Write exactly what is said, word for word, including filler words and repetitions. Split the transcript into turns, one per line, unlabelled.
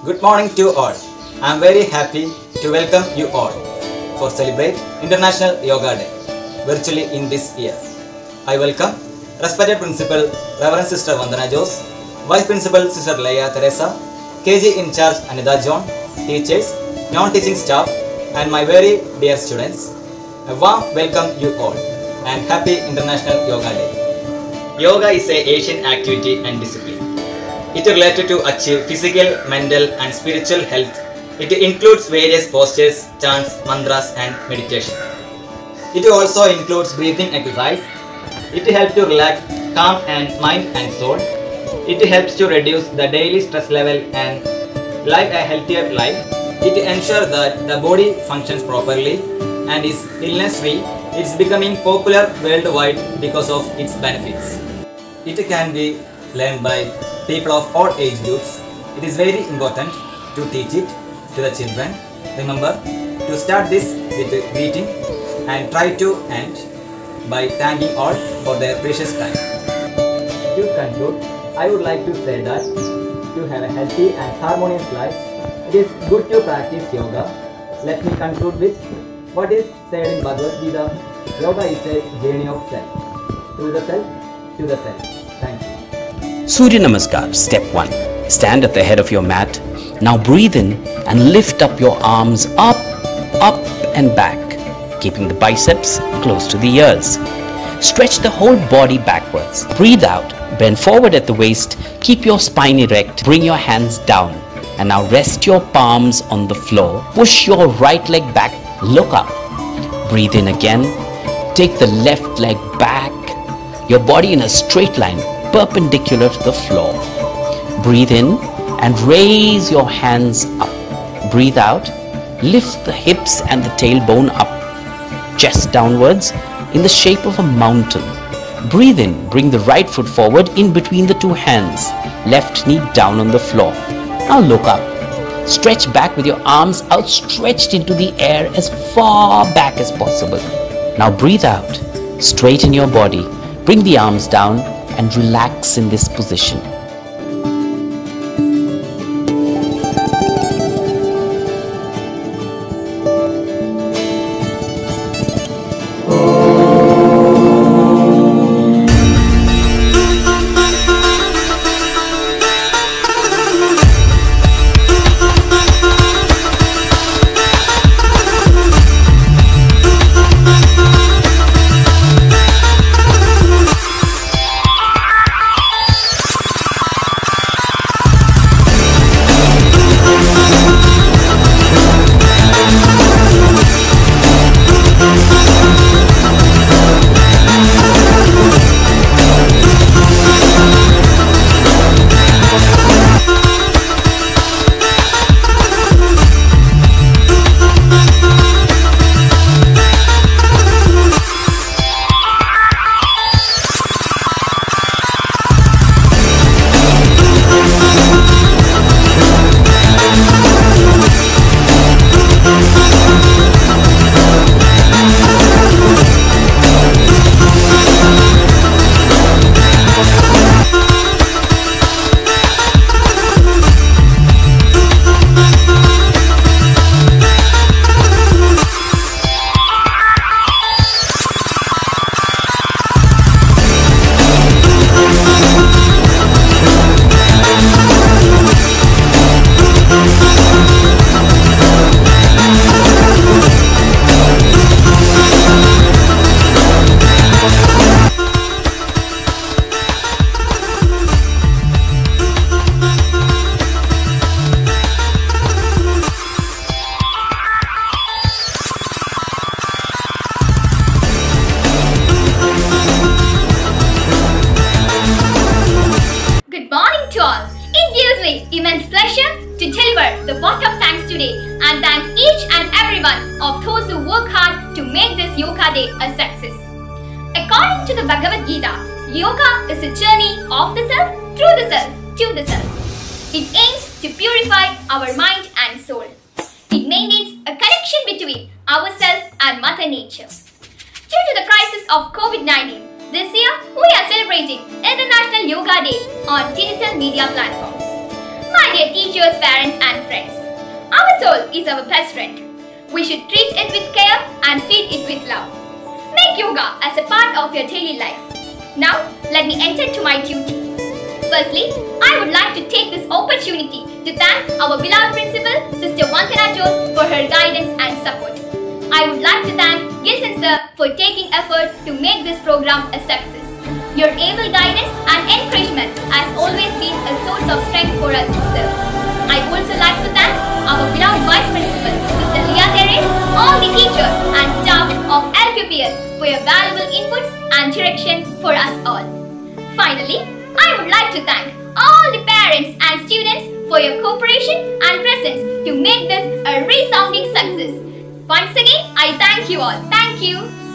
Good morning to all. I am very happy to welcome you all for celebrate International Yoga Day virtually in this year. I welcome respected Principal Reverend Sister Vandana Jose, Vice Principal Sister Leia Teresa, K G in charge Anida John, teachers, non-teaching staff and my very dear students. A warm welcome you all and happy International Yoga Day. Yoga is an Asian activity and discipline. It is related to achieve physical, mental and spiritual health. It includes various postures, chants, mantras and meditation. It also includes breathing exercise. It helps to relax, calm and mind and soul. It helps to reduce the daily stress level and live a healthier life. It ensures that the body functions properly and is illness free. It is becoming popular worldwide because of its benefits. It can be learned by people of all age groups. It is very important to teach it to the children. Remember to start this with a greeting and try to end by thanking all for their precious time. To conclude, I would like to say that to have a healthy and harmonious life, it is good to practice yoga. Let me conclude with what is said in Bhagavad Gita. Yoga is a journey of self, through the self, to the self. Thank you.
Surya Namaskar. Step one. Stand at the head of your mat. Now breathe in and lift up your arms up, up and back, keeping the biceps close to the ears. Stretch the whole body backwards. Breathe out. Bend forward at the waist. Keep your spine erect. Bring your hands down. And now rest your palms on the floor. Push your right leg back. Look up. Breathe in again. Take the left leg back. Your body in a straight line, perpendicular to the floor. Breathe in and raise your hands up. Breathe out. Lift the hips and the tailbone up. Chest downwards in the shape of a mountain. Breathe in. Bring the right foot forward in between the two hands. Left knee down on the floor. Now look up. Stretch back with your arms outstretched into the air as far back as possible. Now breathe out. Straighten your body. Bring the arms down and relax in this position.
Immense pleasure to deliver the vote of thanks today and thank each and every one of those who work hard to make this Yoga Day a success. According to the Bhagavad Gita, yoga is a journey of the self, through the self, to the self. It aims to purify our mind and soul. It maintains a connection between ourselves and Mother Nature. Due to the crisis of COVID nineteen, this year we are celebrating International Yoga Day on digital media platforms. My my dear teachers, parents and friends. Our soul is our best friend. We should treat it with care and feed it with love. Make yoga as a part of your daily life. Now, let me enter to my duty. Firstly, I would like to take this opportunity to thank our beloved principal, Sister Vandana Jose, for her guidance and support. I would like to thank Gilson sir for taking effort to make this program a success. Your able guidance and encouragement has always been a source of strength for us, sir. I would also like to thank our beloved Vice Principal, Sister Leah Therese, all the teachers and staff of L Q P S for your valuable inputs and direction for us all. Finally, I would like to thank all the parents and students for your cooperation and presence to make this a resounding success. Once again, I thank you all. Thank you.